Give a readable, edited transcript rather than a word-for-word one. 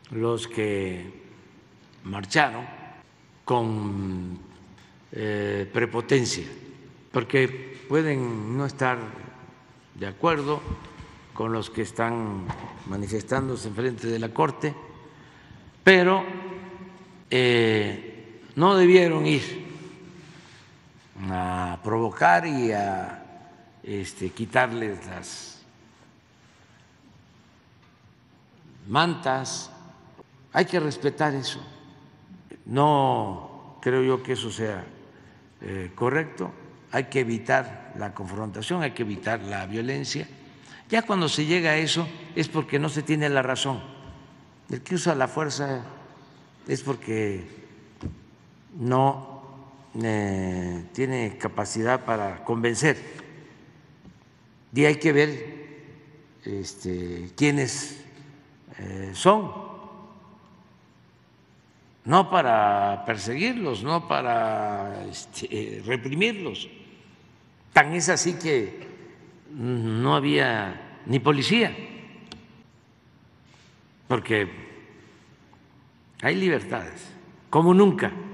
los que marcharon con prepotencia, porque pueden no estar de acuerdo con los que están manifestándose enfrente de la Corte, pero no debieron ir a provocar y a quitarles las mantas. Hay que respetar eso. No creo yo que eso sea correcto. Hay que evitar la confrontación, hay que evitar la violencia. Ya cuando se llega a eso es porque no se tiene la razón. El que usa la fuerza es porque no tiene capacidad para convencer. Y hay que ver quiénes son, no para perseguirlos, no para reprimirlos. Tan es así que no había ni policía, porque hay libertades, como nunca.